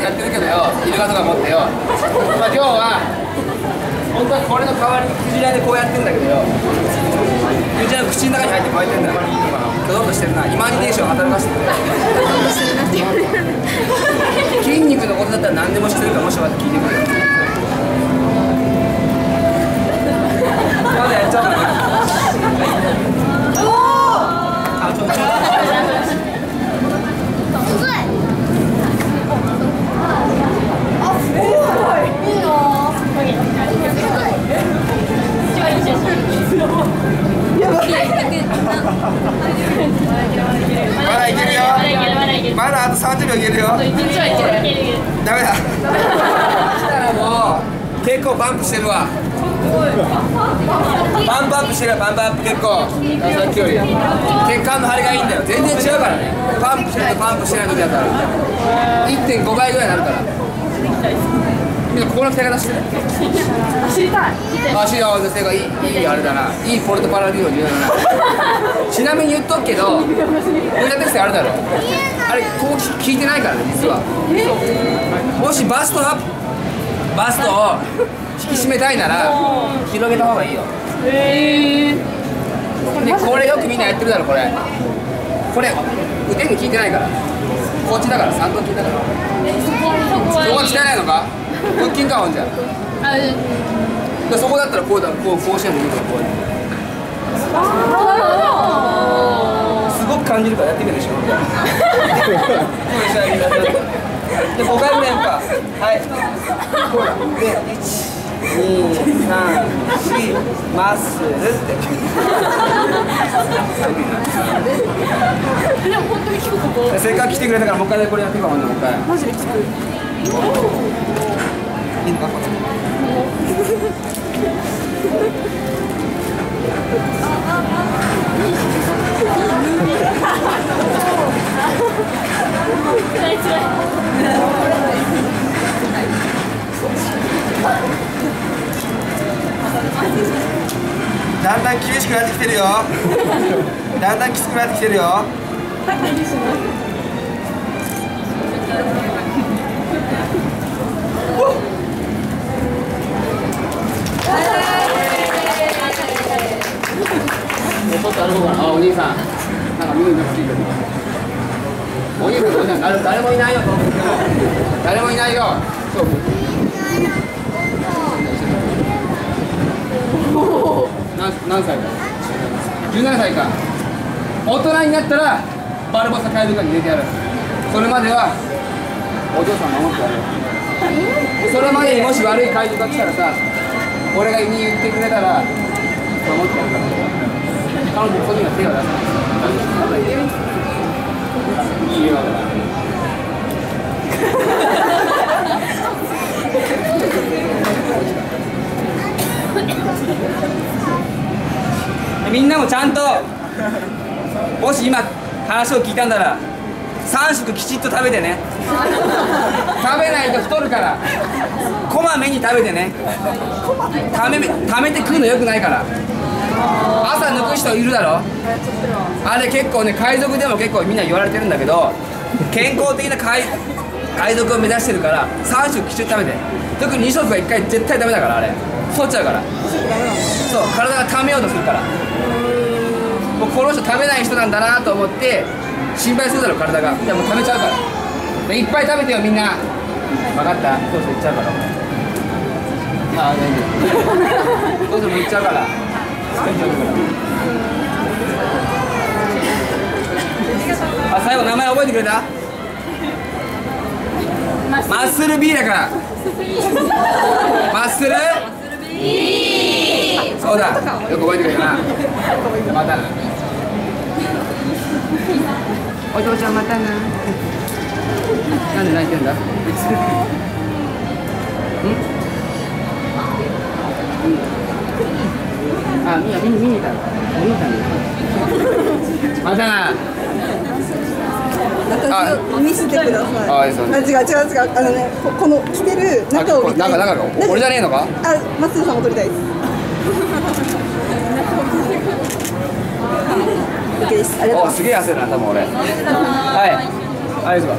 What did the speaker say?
やってるけどよ、イルカとか持ってよ。まあ今日は本当はこれの代わりにクジラでこうやってんだけどよ、クジラの口の中に入ってこうやってんだよ。ドドンとしてるな、イマジネーション働かせてくれ。筋肉のことだったら何でも知ってるから、もしまた聞いてくれよ。まだやっちゃったな。あ、ちょっとすごい。いいの。やばい。まだいけるよ。まだあと30秒いけるよ。ダメだ。したらもう結構バンプしてるわ。バンプアップしてるよ、バンプアップ結構。さっきより血管の張りがいいんだよ。全然違うからね。パンプしてるとパンプしてない時だったら 1.5 倍ぐらいになるから。みんなここの鍛え方してる。知りたい。足の女性がいいあれだな。いいポルトパラディオに言うな。ちなみに言っとくけど、俺だってあれだろ。あれこう聞いてないからね、実は。もしバストを引き締めたいなら広げた方がいいよ。でこれよくみんなやってるだろ。これ腕に効いてないから。こっちだから三頭筋だから。そこは鍛えないのか。腹筋かほんじゃ。でそこだったらこうしてもいいから、こうやって。すごく感じるからやってみるでしょ。で5回ぐらいか。はい。こうだ。で1、2、3、4マッスルって。 でも本当に効くここ。 せっかく来てくれたからもう一回これやっていこう。もう一回。 マジで効く。 いいのか。だんだん厳しくなってきてるよ。だんだんきつくなってきてるよ。ちょっと歩こうかな。あ、お兄さん、なんか見るのがついてる。お兄さん、誰もいないよ。誰もいないよ。そう。何歳か。17歳か。大人になったらバルボサ海賊に入れてやる。それまではお嬢さん守ってやる。それまでにもし悪い海賊が来たらさ、俺が言ってくれたら守ってやるから。彼女ここには手を出さない。いいよ。みんなもちゃんと、もし今話を聞いたんなら3食きちっと食べてね。食べないと太るから。こまめに食べてね。ためて食うのよくないから。朝抜く人いるだろ。あれ結構ね、海賊でも結構みんな言われてるんだけど、健康的な海賊を目指してるから3食きちっと食べて。特に2食は1回絶対ダメだから。あれ太っちゃうから。そう、体がためようとするから。もうこの人食べない人なんだなと思って心配するだろ、体が。いやもう食べちゃうから。いっぱい食べてよみんな。分かった。そうそう、いっちゃうから。ああ、大丈夫。どうぞ、もういっちゃうから。あ、最後名前覚えてくれた？マッスル B だから。マッスル B。そうだ、よく覚えてくれたな。またな。お父ちゃんまたな。なんで泣いてんだ？あ、見に行ったの。お兄さんに。またな。 中見せてください。 あ、違う。 ね、この着てる中を見たい。 中俺じゃねえのか？ あ、松田さんも撮りたいです。OK です。ありがとうございます。 すげえ焦るな、多分俺。はい。ありがとう。